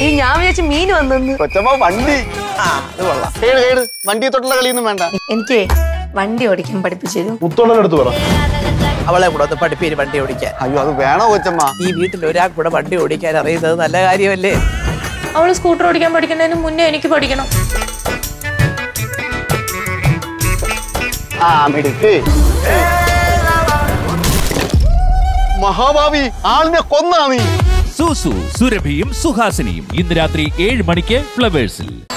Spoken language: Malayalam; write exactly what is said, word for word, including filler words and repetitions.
ഞാൻ വിചാരിച്ചു മീൻ വന്നെന്ന്. കൊച്ചമ്മ വണ്ടി വണ്ടി തൊട്ടുള്ള കളിയൊന്നും വേണ്ട. എനിക്ക് വണ്ടി ഓടിക്കാൻ പഠിപ്പിച്ചു. മുത്തോളടുത്ത് പറ. അവളെ കൂടെ ഒന്ന് പഠിപ്പീര് വണ്ടി ഓടിക്കാൻ. അയ്യോ അത് വേണോ കൊച്ചമ്മ? ഈ വീട്ടിൽ ഒരാൾ കൂടെ വണ്ടി ഓടിക്കാൻ അറിയുന്നത് നല്ല കാര്യമല്ലേ? അവള് സ്കൂട്ടർ ഓടിക്കാൻ പഠിക്കുന്നതിന് മുന്നേ എനിക്ക് പഠിക്കണം. ആ മിടുക്ക്. മഹാഭാവി ആളിനെ കൊന്നാ നീ. സുസു സുരഭിയും സുഹാസിനിയും ഇന്ന് രാത്രി ഏഴ് മണിക്ക് ഫ്ലവേഴ്സിൽ.